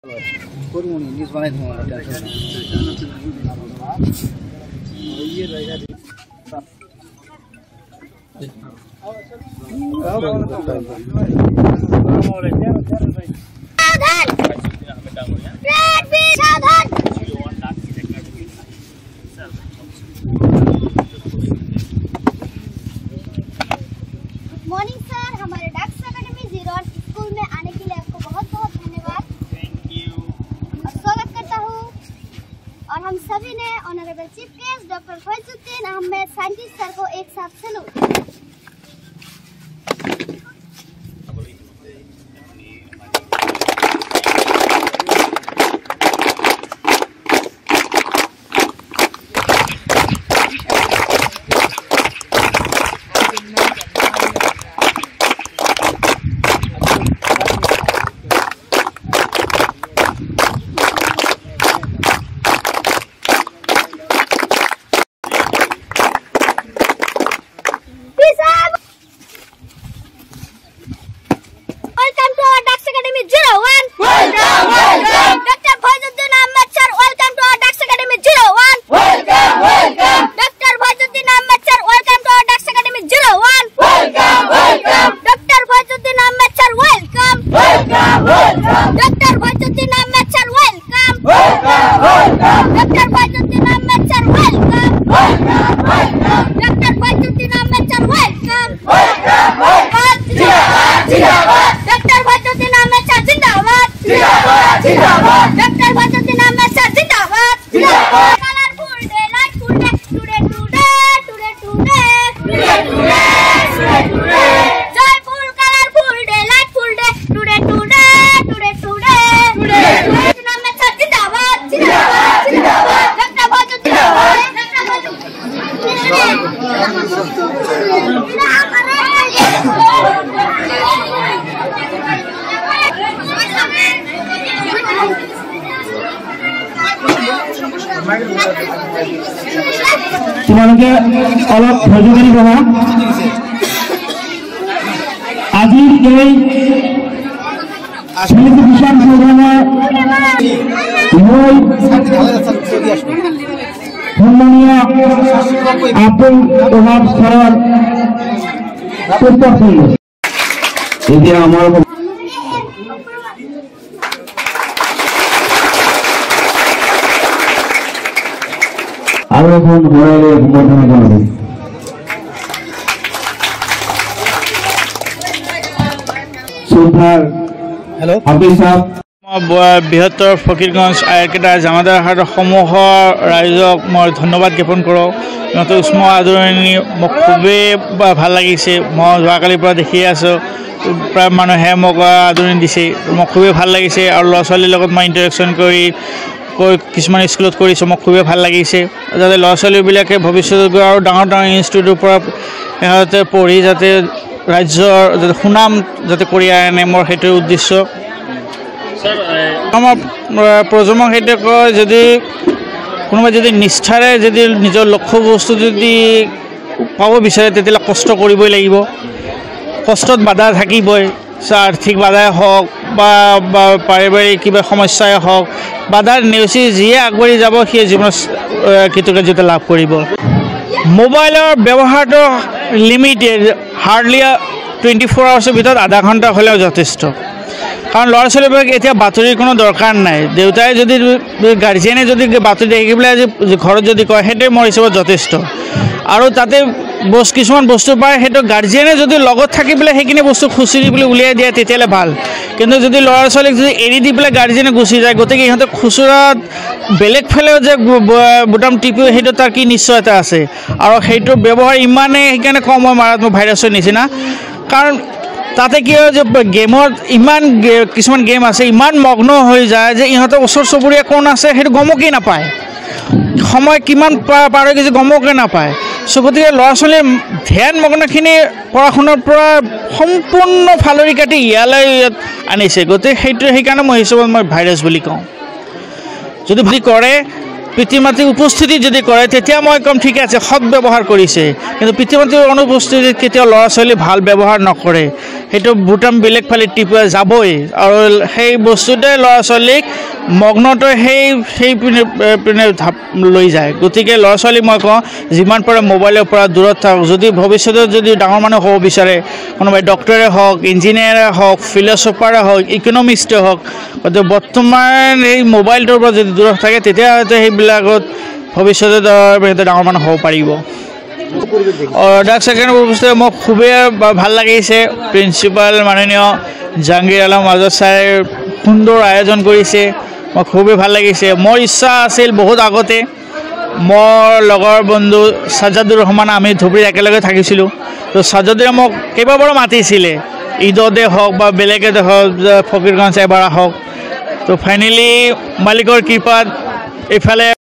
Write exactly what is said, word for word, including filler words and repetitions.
Morning sir, हमारे ducks academy zero school में आने के लिए आपको बहुत बहुत धन्यवाद। थैंक यू और स्वागत करता हूँ। और हम सभी ने honourable chief guest doctor Faizuddin Ahmed scientist sir को एक साथ salute. Welcome to our DUX Academy zero one. Welcome, welcome. Doctor Faizuddin Ahmed sir, welcome to our DUX Academy zero one. Welcome, welcome. Doctor Faizuddin Ahmed sir, welcome to our DUX Academy zero one. Welcome, welcome. Doctor Faizuddin Ahmed sir, welcome. Welcome, welcome. Doctor Faizuddin Ahmed sir, welcome. Welcome, welcome. Doctor Faizuddin Ahmed sir, welcome. Welcome, welcome. Doctor Faizuddin Ahmed sir, welcome. Welcome, welcome. Zindabad, zindabad. Doctor Faizuddin Ahmed sir, zindabad. Zindabad, zindabad. Doctor Faizuddin Ahmed sir, zindabad. Zindabad. Colorful day, lightful day, today, today, today, today, today, today, today, today. Joyful, colorful day, lightful day, today, today, today, today, today. Faizuddin Ahmed sir, zindabad. Zindabad, zindabad. Doctor Faizuddin Ahmed, Doctor তোমালোকে অলপ ধৈৰ্য ধৰি বহা। আজিৰ এই সেলিব্ৰেশ্যন প্ৰগ্ৰামৰ মই সন্মানীয় আপুল প্ৰভাৱ স্তৰৰ উত্তৰ কৰিলোঁ। এতিয়া আমাৰ আৰু এখন ঘৰলৈ সম্বৰ্ধনা জনাব। বৃহত্তৰ ফকীৰগঞ্জ আয়ৰকেইটা জামাদাৰ হাট সমূহৰ ৰাইজক মই ধন্যবাদ জ্ঞাপন কৰোঁ। সিহঁতৰ উষ্ম আদৰণি মোক খুবেই ভাল লাগিছে। মই যোৱাকালিৰ পৰা দেখি আছোঁ, প্ৰায় মানুহে মোক আদৰণি দিছে, মোক খুবেই ভাল লাগিছে। আৰু ল'ৰা ছোৱালীৰ লগত মই ইণ্টাৰেকশ্যন কৰি কিছুমান স্কুলত কৰিছোঁ, মোক খুবেই ভাল লাগিছে। যাতে ল'ৰা ছোৱালীবিলাকে ভৱিষ্যতে গৈ আৰু ডাঙৰ ডাঙৰ ইনষ্টিটিউটৰ পৰা সিহঁতে পঢ়ি যাতে ৰাজ্যৰ যাতে সুনাম যাতে কৰি আনে, মোৰ সেইটোৱে উদ্দেশ্য। আমাৰ প্ৰজন্মক সেইটোৱে কয়, যদি কোনোবাই যদি নিষ্ঠাৰে যদি নিজৰ লক্ষ্য বস্তু যদি পাব বিচাৰে তেতিয়াহ'লে কষ্ট কৰিবই লাগিব। কষ্টত বাধা থাকিবই, আৰ্থিক বাধাই হওক বা পাৰিবাৰিক কিবা সমস্যাই হওক, বাধাৰ নেওচি যিয়ে আগবাঢ়ি যাব সিয়ে জীৱনত কৃতকাৰ্যতা লাভ কৰিব। মোবাইলৰ ব্যৱহাৰটো লিমিটেড, হাৰ্ডলি টুৱেণ্টি ফ'ৰ আৱাৰ্ছৰ ভিতৰত আধা ঘণ্টা হ'লেও যথেষ্ট। কাৰণ ল'ৰা ছোৱালীবোৰক এতিয়া বাতৰিৰ কোনো দৰকাৰ নাই। দেউতাই যদি গাৰ্জিয়ানে যদি বাতৰি দেখি পেলাই আজি ঘৰত যদি কয়, সেইটোৱে মোৰ হিচাপত যথেষ্ট। আৰু তাতে বস্তু কিছুমান বস্তু পায়, সেইটো গাৰ্জিয়ানে যদি লগত থাকি পেলাই সেইখিনি বস্তু খুচৰি পেলাই উলিয়াই দিয়ে তেতিয়াহ'লে ভাল। কিন্তু যদি ল'ৰা ছোৱালীক যদি এৰি দি পেলাই গাৰ্জিয়ানে গুচি যায়, গতিকে ইহঁতে খুচুৰাত বেলেগ ফালেও যে বুটাম টিপিও সেইটো তাৰ কি নিশ্চয়তা আছে। আৰু সেইটোৰ ব্যৱহাৰ ইমানেই সেইকাৰণে কম হয় মাৰাত্মক ভাইৰাছৰ নিচিনা। কাৰণ তাতে কি হয় যে গেমত ইমান কিছুমান গেম আছে, ইমান মগ্ন হৈ যায় যে ইহঁতৰ ওচৰ চুবুৰীয়া কোন আছে সেইটো গমকেই নাপায়, সময় কিমান পাৰ হৈ গৈছে গমকে নাপায়। চ' গতিকে ল'ৰা ছোৱালীৰ ধ্যান মগ্নখিনি পঢ়া শুনাৰ পৰা সম্পূৰ্ণ ফালৰি কাটি ইয়ালৈ ইয়াত আনিছে। গতিকে সেইটো সেইকাৰণে মই হিচাপত মই ভাইৰাছ বুলি কওঁ। যদি ভুল কৰে পিতৃ মাতৃৰ উপস্থিতি যদি কৰে তেতিয়া মই কম ঠিক আছে সৎ ব্যৱহাৰ কৰিছে কিন্তু পিতৃ মাতৃৰ অনুপস্থিতিত কেতিয়াও ল'ৰা ছোৱালী ভাল ব্যৱহাৰ নকৰে সেইটো বুটাম বেলেগ ফালে টিপা যাবই আৰু সেই বস্তুতে ল'ৰা ছোৱালীক মগ্নটো সেই সেই পিনে লৈ যায় গতিকে ল'ৰা ছোৱালী মই কওঁ যিমান পাৰে মোবাইলৰ পৰা দূৰত থাকক যদি ভৱিষ্যতে যদি ডাঙৰ মানুহ হ'ব বিচাৰে কোনোবাই ডক্টৰে হওক ইঞ্জিনিয়াৰে হওক ফিলচফাৰে হওক ইকনমিষ্টে হওক গতিকে বৰ্তমান এই মোবাইলটোৰ পৰা যদি দূৰত থাকে তেতিয়া হয়তো সেইবিলাকত ভৱিষ্যতে ডাঙৰ মানুহ হ'ব পাৰিব ডাক্স একাডেমি ব্যৱস্থাই মোক খুবেই ভাল লাগিছে প্ৰিন্সিপাল মাননীয় জাহাংগীৰ আলম আজাদ ছাৰে সুন্দৰ আয়োজন কৰিছে মই খুবেই ভাল লাগিছে মোৰ ইচ্ছা আছিল বহুত আগতে মোৰ লগৰ বন্ধু সাজাদুৰ ৰহমান আমি ধুবুৰীত একেলগে থাকিছিলোঁ তো সাজাদুৰে মোক কেইবাবাৰো মাতিছিলে ঈদতে হওক বা বেলেগতে হওক ফকীৰগঞ্জ এবাৰ হওক তো ফাইনেলি মালিকৰ কৃপাত এইফালে